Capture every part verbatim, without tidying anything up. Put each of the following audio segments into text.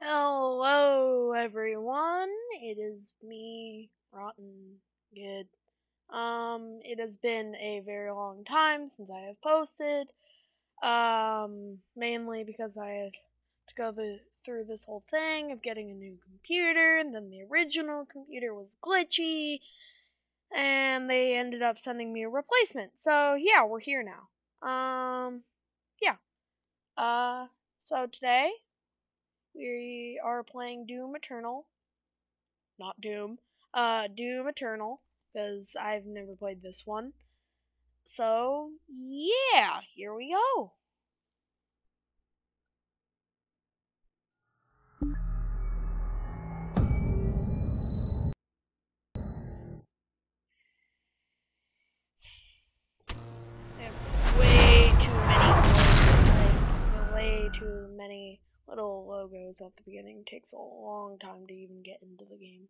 Hello, everyone. It is me, Rotten Good. Um, it has been a very long time since I have posted. Um, mainly because I had to go the, through this whole thing of getting a new computer, and then the original computer was glitchy, and they ended up sending me a replacement. So yeah, we're here now. Um, yeah. Uh, so today we are playing Doom Eternal. Not Doom. Uh, Doom Eternal, because I've never played this one. So, yeah, here we go. There are way too many, like, way too many little logos at the beginning. It takes a long time to even get into the game.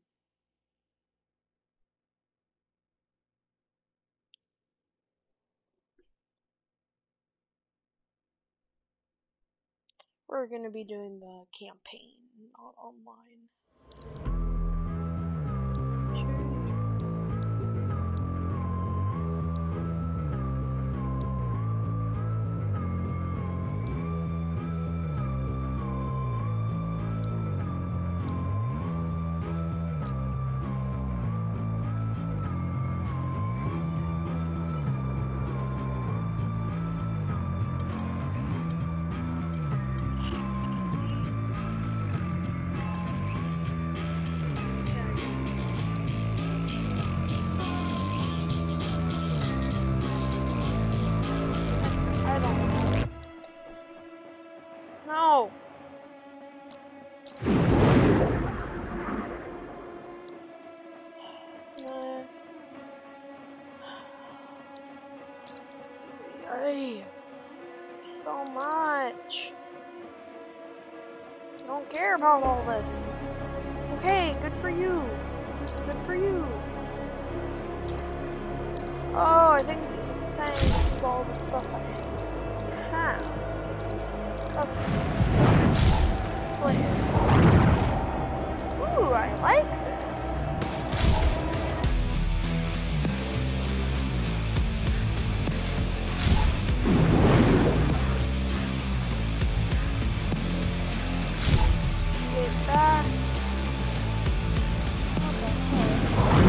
We're gonna be doing the campaign, not online. No! Yes. Yay. So much. I don't care about all this. Okay, good for you. Good for you. Oh, I think it's saying this is all the stuff I have. That's Slayer. Ooh, I like this. Let's get back. What the heck?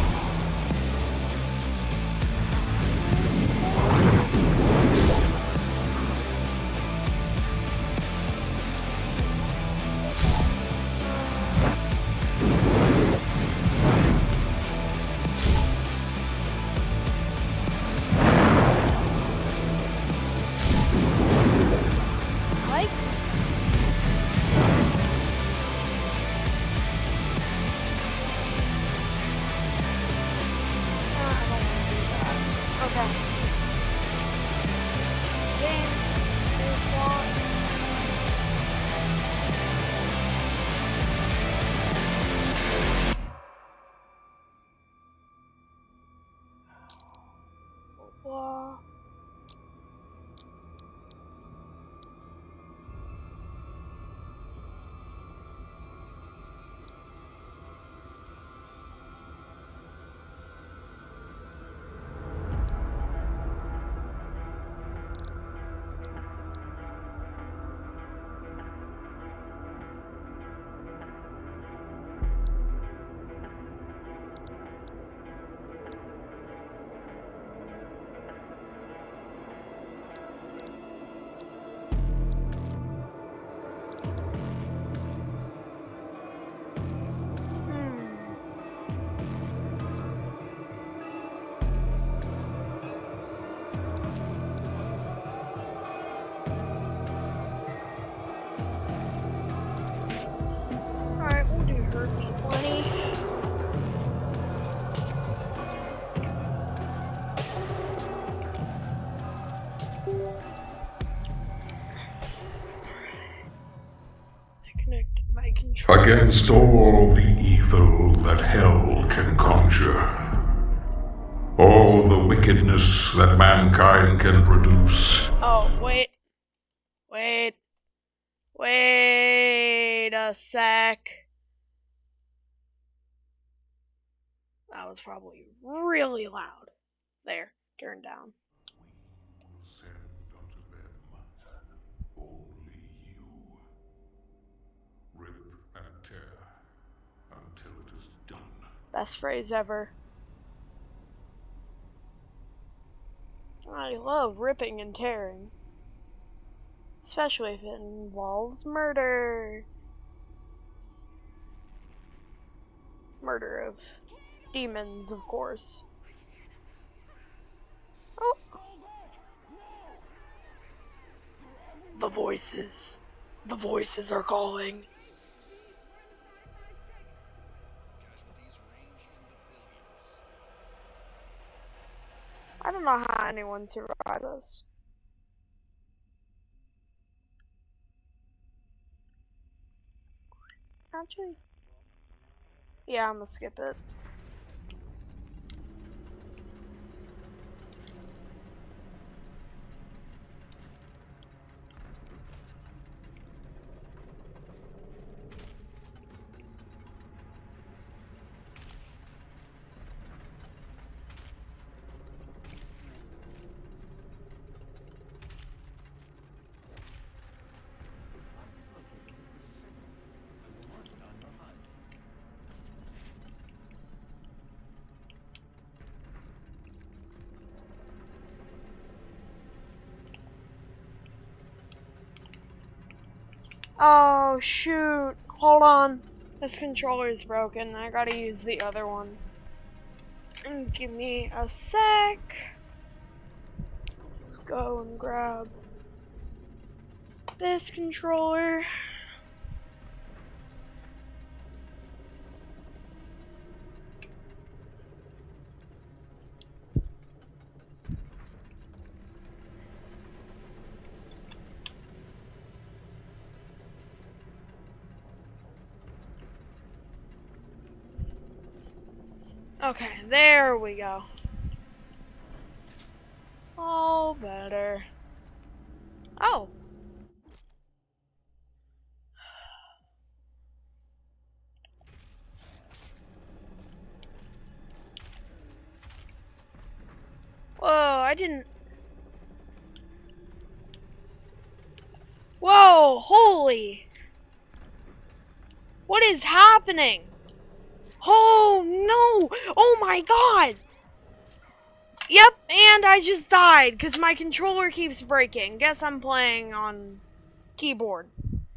Wow. Against all the evil that hell can conjure, all the wickedness that mankind can produce. Oh, wait. Wait. Wait. Wait a sec. That was probably really loud. There, turn down. We will send unto them only you. Rip and tear until it is done. Best phrase ever. I love ripping and tearing. Especially if it involves murder. Murder of demons, of course. Oh. The voices. The voices are calling. I don't know how anyone survives this. Actually, yeah, I'm gonna skip it. Oh shoot, hold on. This controller is broken. I gotta use the other one. And give me a sec. Let's go and grab this controller. Okay, there we go. All better. Oh. Whoa, I didn't... Whoa, holy! What is happening? Oh no! Oh my god! Yep, and I just died because my controller keeps breaking. Guess I'm playing on keyboard.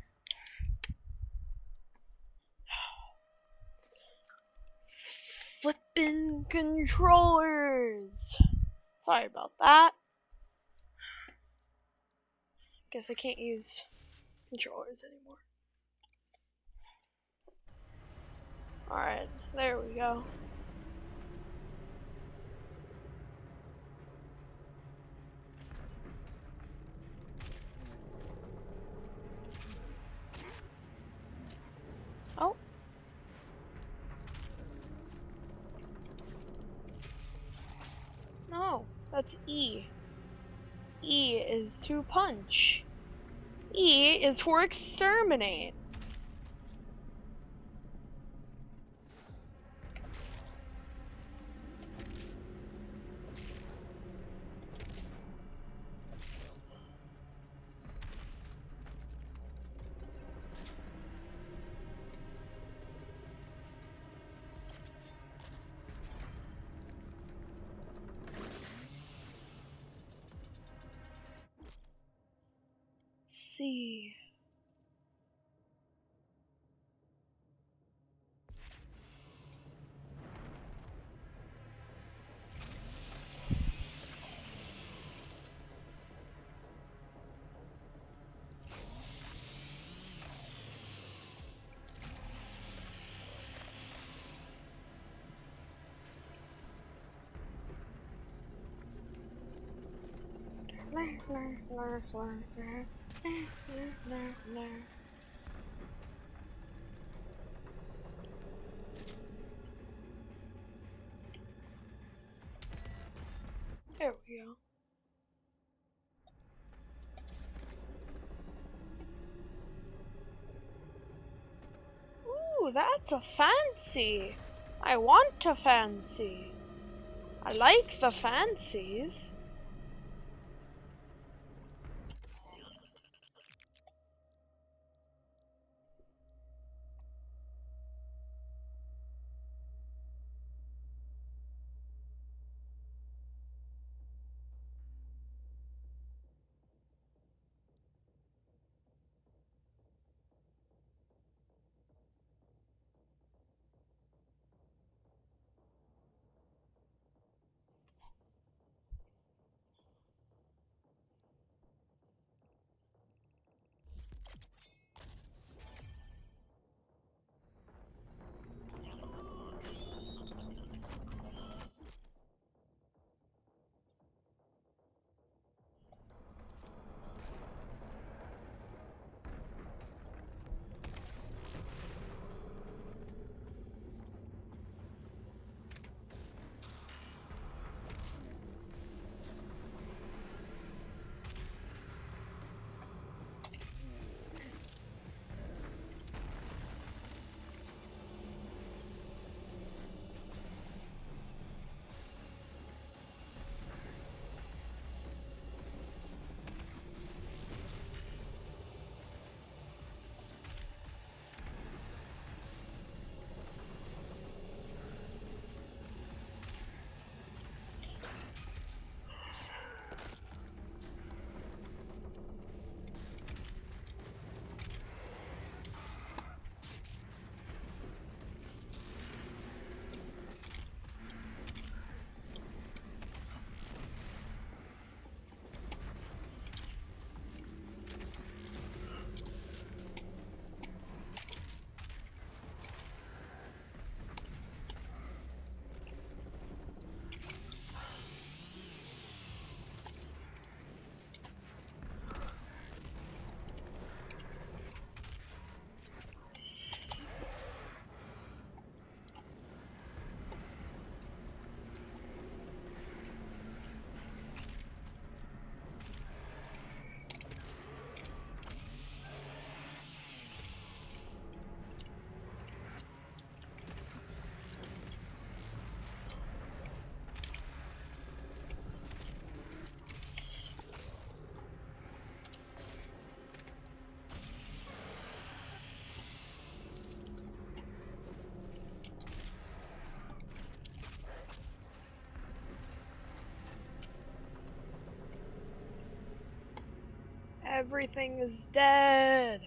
Flippin' controllers. Sorry about that. Guess I can't use controllers anymore. Alright, there we go. Oh. No, that's E. E is to punch. E is for exterminate. C. There we go. Ooh, that's a fancy. I want a fancy. I like the fancies. Everything is dead.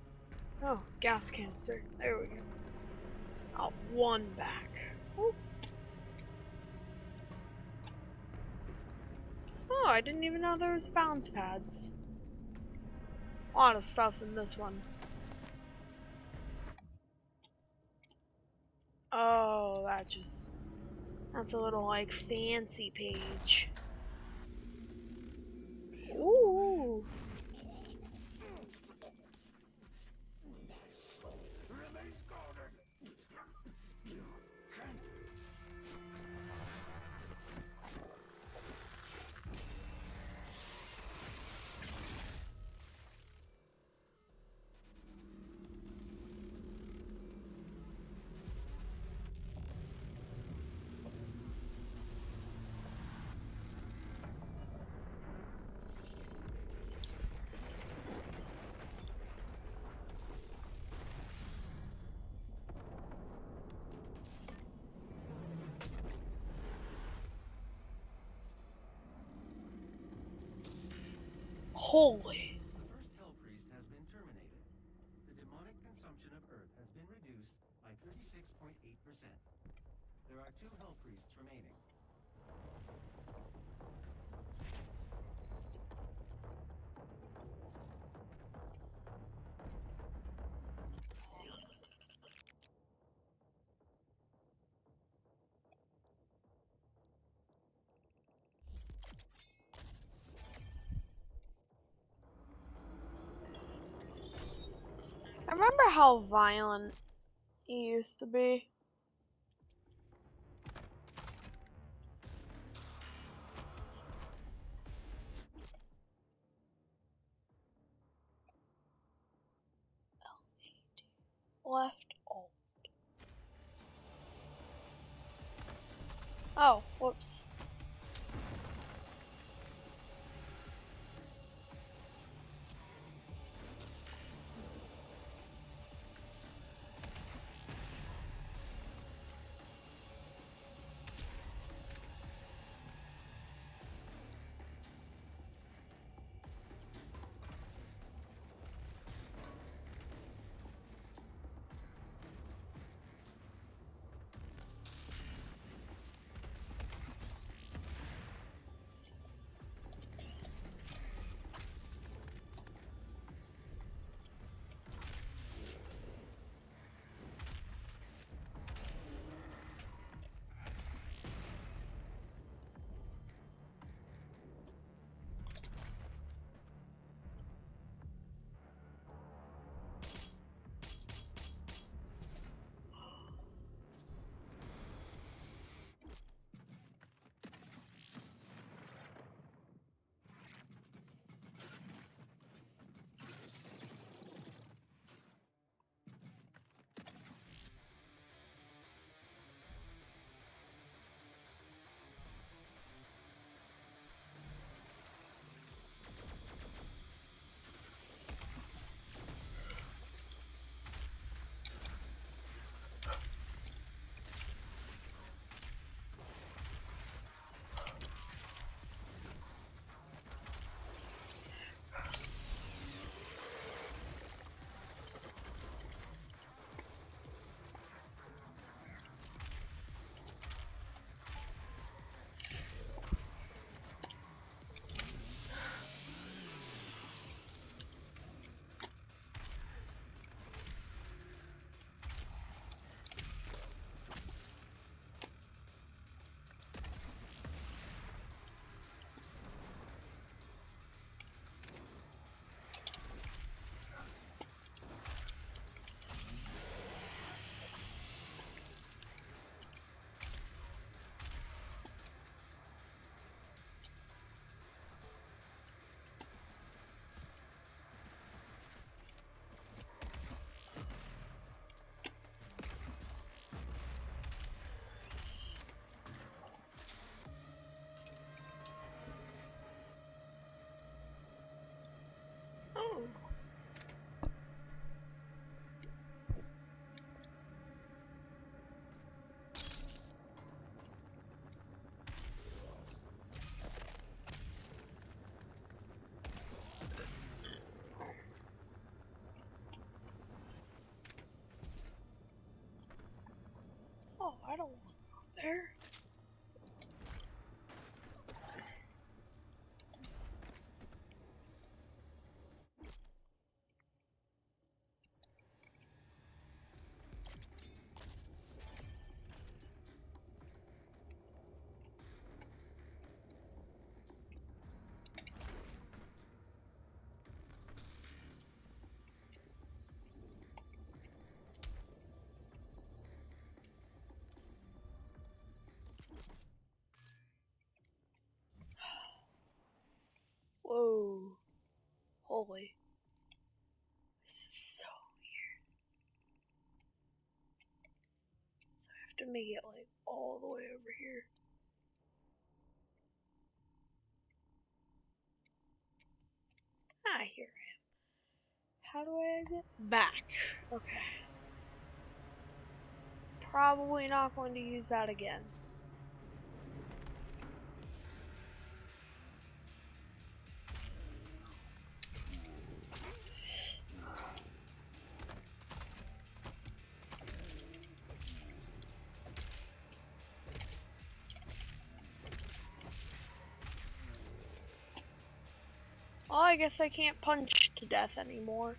Oh, gas canister. There we go. Oh, one back. Ooh. Oh, I didn't even know there was bounce pads. A lot of stuff in this one. Oh, that just... That's a little, like, fancy page. Ooh. Holy. The first Hell Priest has been terminated. The demonic consumption of Earth has been reduced by thirty-six point eight percent. There are two Hell Priests remaining. I remember how violent he used to be. Left alt. Oh, whoops. Oh. Oh, I don't want to go there. Whoa. Holy. This is so weird. So I have to make it like all the way over here. Ah, here I am. How do I exit? Back. Okay. Probably not going to use that again. Well, I guess I can't punch to death anymore.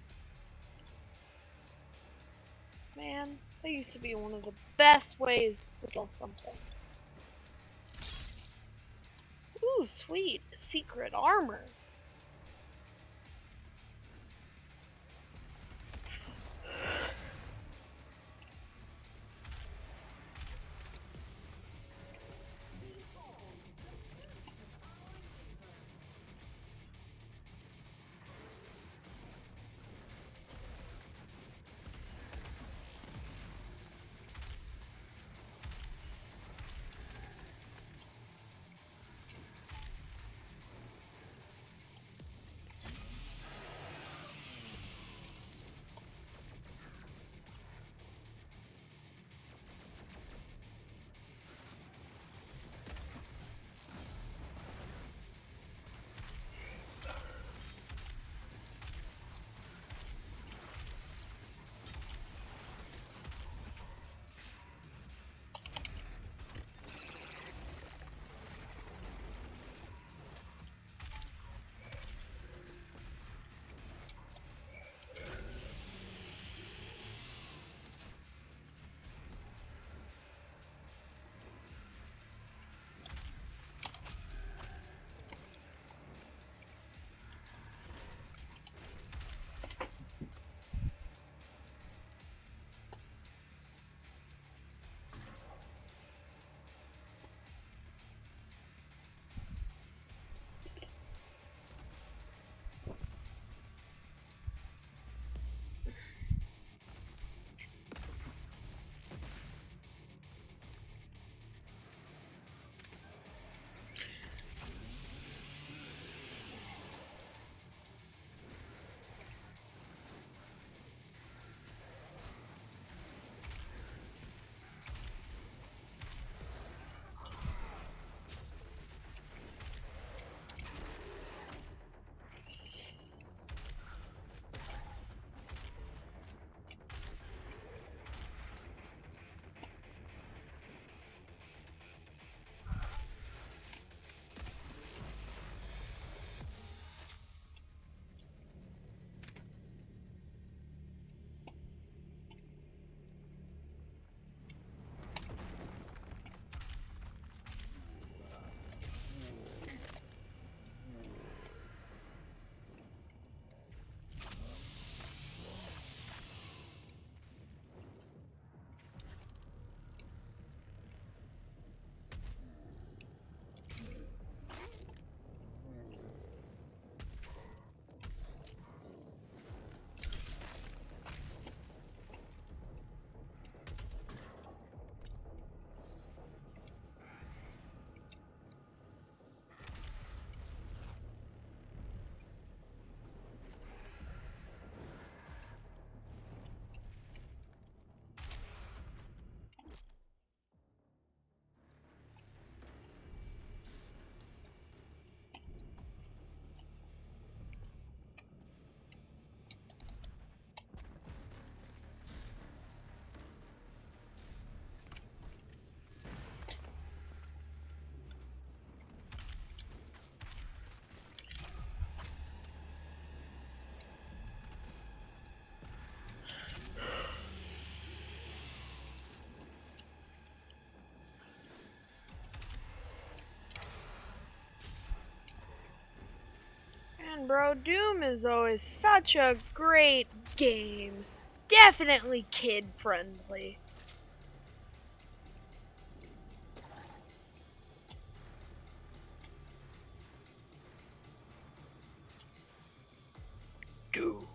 Man, that used to be one of the best ways to kill something. Ooh, sweet. Secret armor. saying, bro, Doom is always such a great game. Definitely kid-friendly. Doom.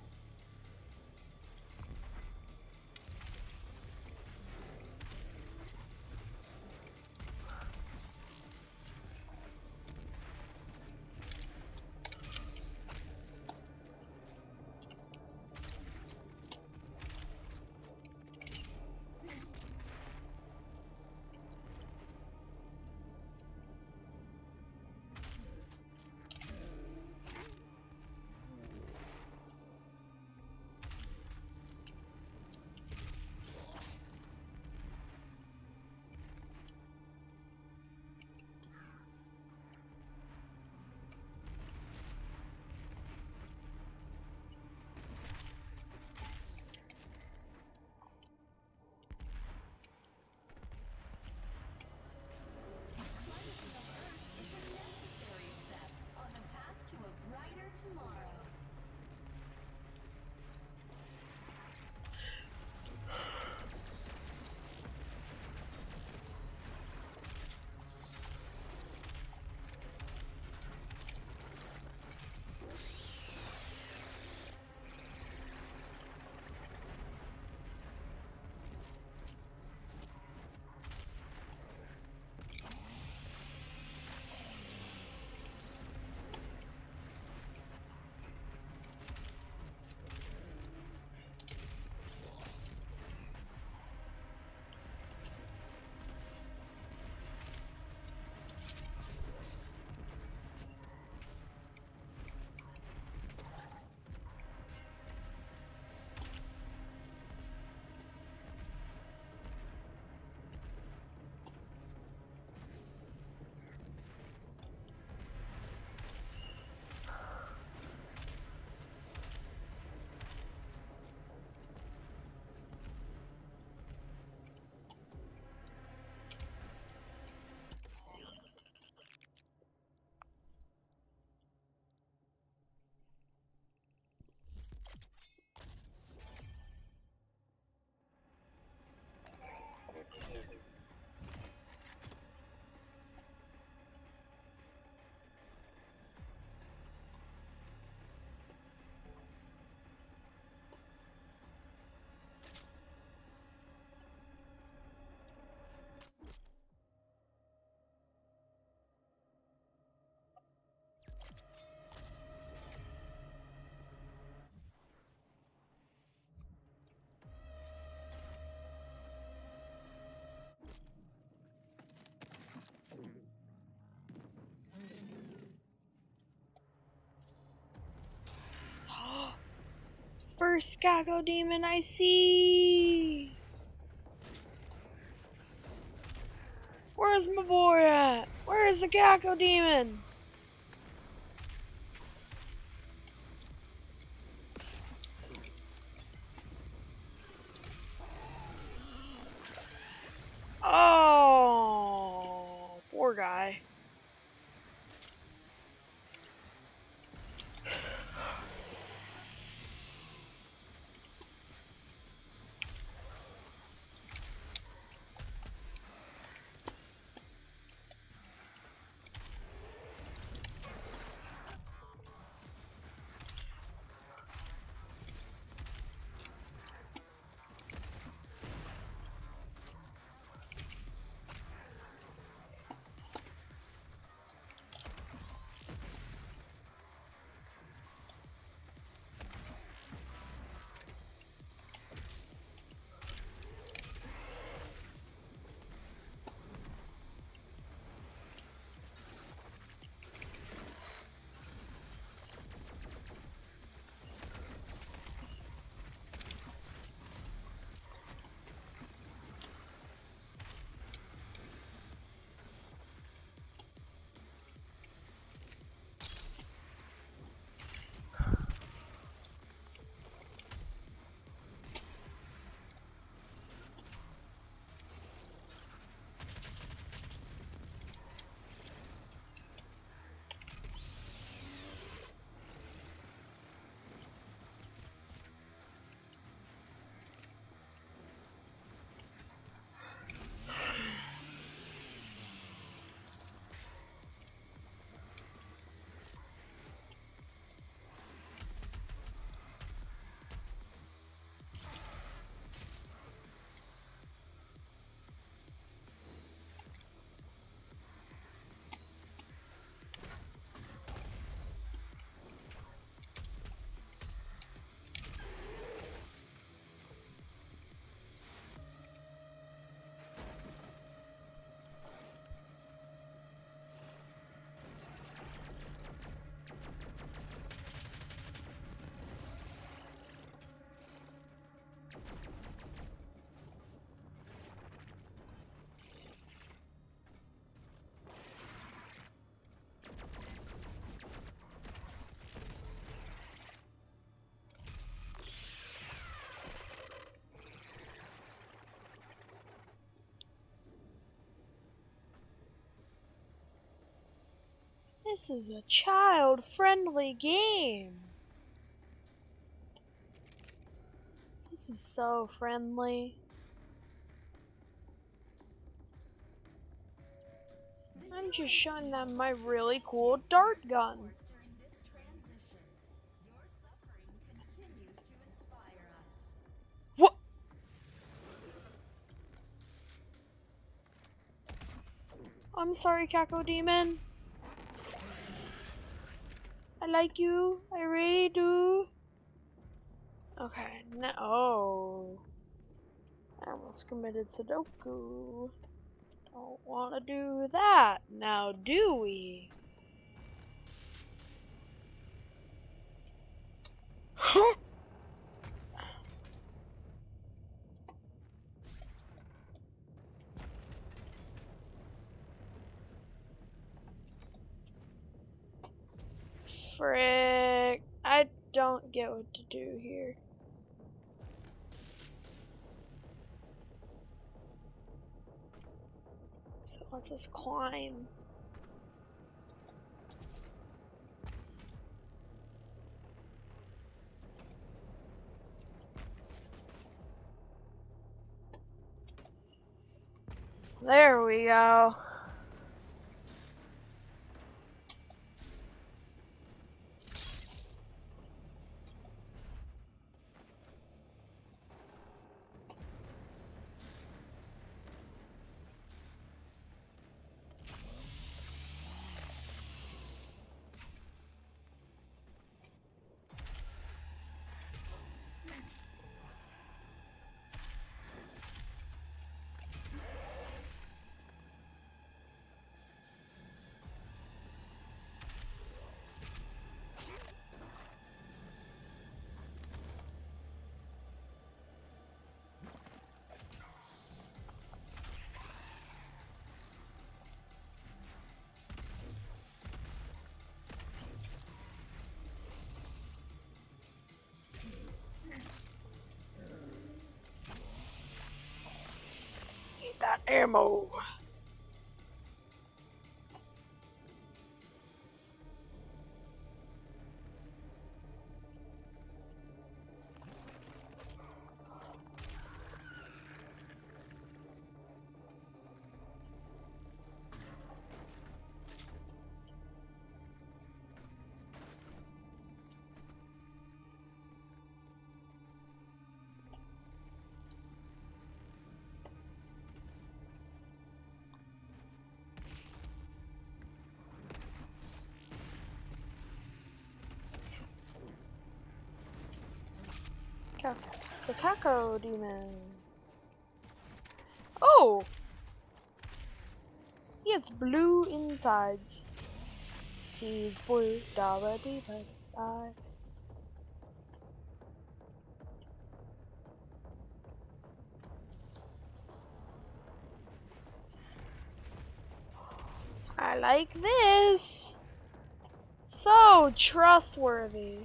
First Skako Demon I see! Where's my boy at? Where's the Skako Demon? Oh, poor guy. This is a child-friendly game. This is so friendly. I'm just showing them my really cool dart gun. What? I'm sorry, Cacodemon. I like you. I really do. Okay, no. Oh. I almost committed Sudoku. Don't want to do that. Now, do we? Huh? Frick. I don't get what to do here. So let's just climb. There we go. Need that ammo. The Cacodemon. Oh! He has blue insides. He's blue. Da ba dee ba da. I like this. So trustworthy.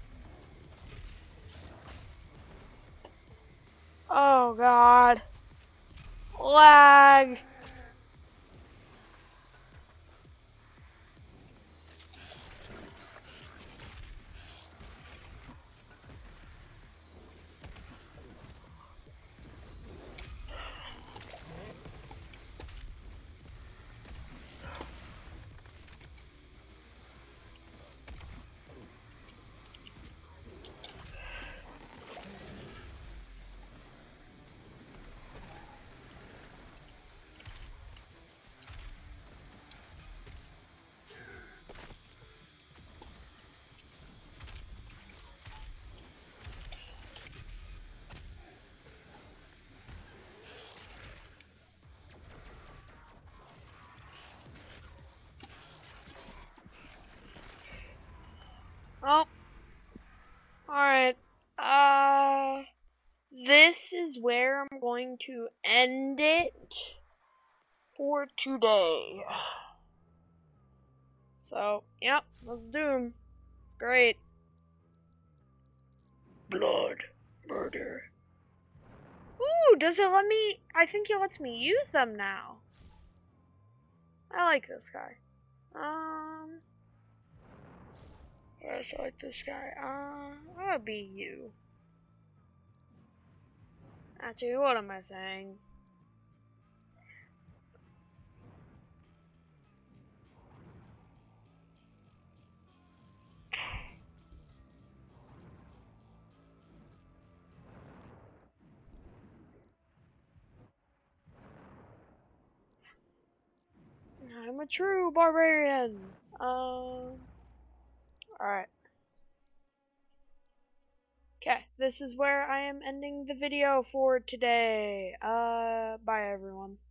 Oh god. Lag. Oh. Alright. Uh, this is where I'm going to end it for today. So, yep, let's do 'em. Great. Blood. Murder. Ooh, does it let me? I think it lets me use them now. I like this guy. Um, I select this guy. Uh, I would be you. Actually, what am I saying? I'm a true barbarian. Um, alright. Okay, this is where I am ending the video for today. Uh, bye everyone.